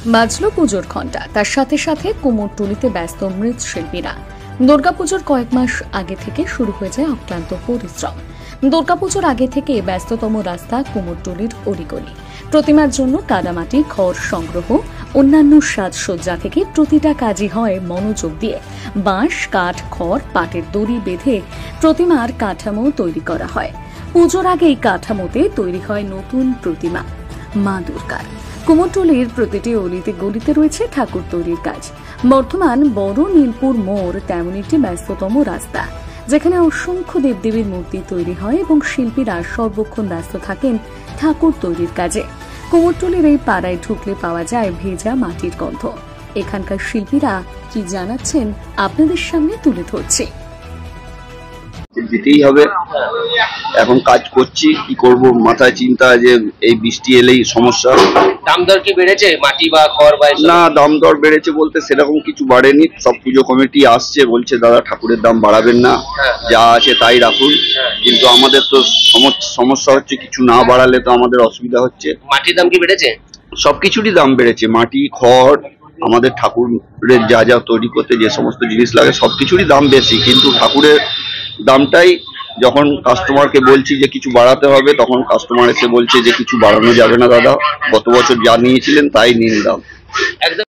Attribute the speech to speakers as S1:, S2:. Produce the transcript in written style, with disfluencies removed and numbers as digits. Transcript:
S1: বাজলো পুজোর ঘণ্টা, তার সাথে সাথে কুমোরটুলিতে ব্যস্ত মৃৎশিল্পীরা। দুর্গাপুজোর কয়েক মাস আগে থেকে শুরু হয়ে যায় অক্লান্ত পরিশ্রম। দুর্গাপুজোর আগে থেকে ব্যস্ততম রাস্তা কুমোরটুলির অলিগলি। প্রতিমার জন্য কাদামাটি, খড় সংগ্রহ, অন্যান্য সাজসজ্জা থেকে প্রতিটা কাজই হয় মনোযোগ দিয়ে। বাঁশ, কাঠ, খড়, পাটের দড়ি বেঁধে প্রতিমার কাঠামো তৈরি করা হয়। পুজোর আগেই কাঠামোতে তৈরি হয় নতুন প্রতিমা মা দুর্গার। কুমোরটুলির প্রতিটি অলিতে গলিতে রয়েছে ঠাকুর তৈরির কাজ। বর্তমান বড় নীলপুর মোড় তেমন একটি ব্যস্ততম রাস্তা, যেখানে অসংখ্য দেবদেবীর মূর্তি তৈরি হয় এবং শিল্পীরা সর্বক্ষণ ব্যস্ত থাকেন ঠাকুর তৈরির কাজে। কুমোরটুলির এই পাড়ায় ঢুকলে পাওয়া যায় ভেজা মাটির গন্ধ। এখানকার শিল্পীরা কি জানাচ্ছেন আপনাদের সামনে তুলে ধরছে।
S2: যেতেই হবে, এখন কাজ করছি, কি করব মাথায় চিন্তা যে এই বৃষ্টি এলেই সমস্যা।
S3: দাম দর কি বেড়েছে মাটি বা খড় বা?
S2: না, দাম দর বেড়েছে বলতে সেরকম কিছু বাড়েনি। সব পুজো কমিটি আসছে, বলছে দাদা ঠাকুরের দাম বাড়াবেন না, যা আছে তাই রাখুন। কিন্তু আমাদের তো সমস্যা হচ্ছে, কিছু না বাড়ালে তো আমাদের অসুবিধা হচ্ছে।
S3: মাটির দাম কি বেড়েছে?
S2: সবকিছুরই দাম বেড়েছে, মাটি, খড়, আমাদের ঠাকুরের যা যা তৈরি করতে যে সমস্ত জিনিস লাগে সবকিছুরই দাম বেশি। কিন্তু ঠাকুরের দামটাই যখন কাস্টমারকে বলছি যে কিছু বাড়াতে হবে, তখন কাস্টমার এসে বলছে যে কিছু বাড়ানো যাবে না দাদা, গত বছর যা নিয়েছিলেন তাই নিন দাম।